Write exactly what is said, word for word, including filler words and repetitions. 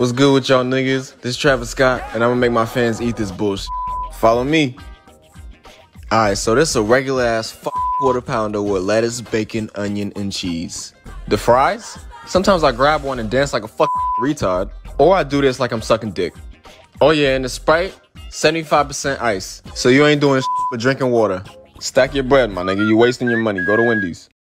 What's good with y'all niggas? This is Travis Scott, and I'm gonna make my fans eat this bullshit. Follow me. Alright, so this is a regular ass f quarter pounder with lettuce, bacon, onion, and cheese. The fries? Sometimes I grab one and dance like a fucking retard. Or I do this like I'm sucking dick. Oh yeah, and the Sprite, seventy-five percent ice. So you ain't doing shit but drinking water. Stack your bread, my nigga. You wasting your money. Go to Wendy's.